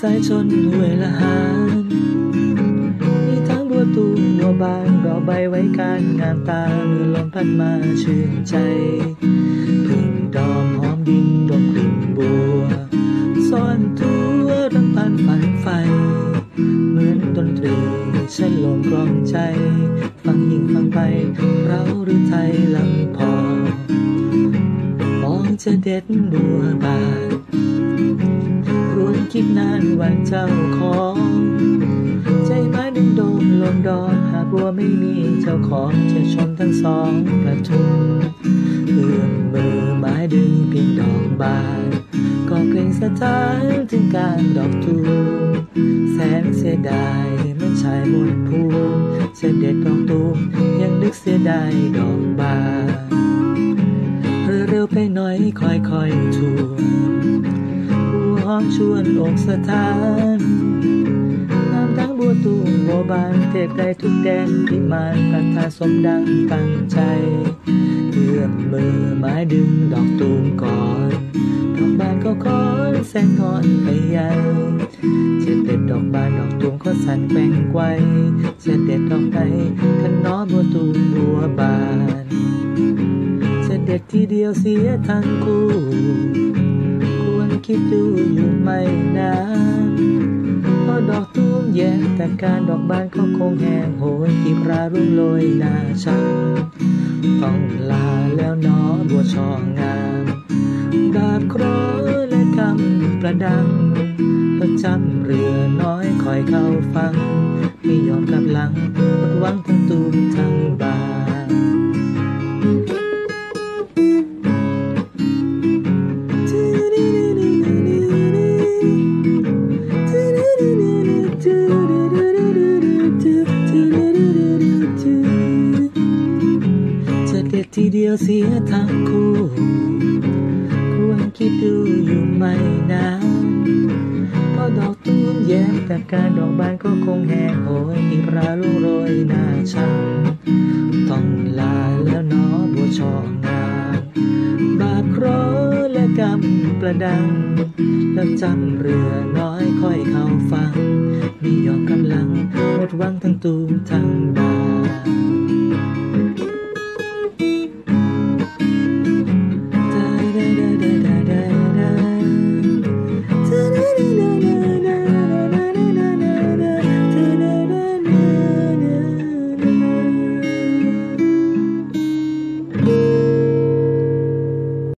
ายชนห้วยละหานมีทั้งบัวตูมบัวบานดอกใบไว้การงามตาเมื่อลมพัดมาชื่นใจพึ่งดอมหอมดินดมกลิ่นบัวซ่อนทั่วรำพันฝันไฟเหมือนดนตรีฉันลมกล่อมใจฟังยิ่งฟังไปเราหรือไทยลำพอมองจะเด็ดบัวบานครวญคิดนานวันเจ้าของใจไม้ดึงโดมลมดอนหากบัวไม่มีเจ้าของจะชมทั้งสองประทุมเอื้อมมือไม้ดึงเพียงดอกบานก็เกรงสะท้านถึงการดอกตูมแสนเสียดายเมื่อชายหมดภูมิเสด็จดอกตูมยังนึกเสียดายดอกบานเร็วไปหน่อยค่อยๆทวนบัวหอมชวนอกสถานน้ำทั้งบัวตูมบัวบานเทพได้ทุกแดนพิมานปรารถนาสมดังตั้งใจเอื้อมมือไม้ดึงดอกตูมก่อนดอกบานก็ขอแสงงอนไปใหญ่เจ็ดเด็ดดอกบานดอกตูมก็สั่นแกว่งไกวเจ็ดเด็ดดอกไหนขันน้อบัวตูมบัวบานเจ็ดเด็ดทีเดียวเสียทั้งคู่ควรคิดดูอยู่ไม่นานเพราะดอกตูมแย่แต่การดอกบานก็คงแห้งโหยกีบรารุ่งโรยหน้าฉันต้องลาแล้วน้อบัวช่องามดาบเคราะห์และกำประดังประจำเรือน้อยคอยเข้าฟังไม่ยอมกลับหลังหมดหวังทั้งตูมทั้งบานจะเด็ดทีเดียวเสียทั้งคู่ควรคิดดูอยู่ไม่นานเพราะดอกตูมแย้มแต่การดอกบานก็คงแห้งโหยกีบราลุ่งโรยหน้าฉันต้องลาแล้วน้อบัวช่องามบาปเคราะห์และกรรมประดังแล้วจำเรือน้อยค่อยเข้าฟังไม่ยอมกำลังหมดหวังทั้งตูมทั้งบาน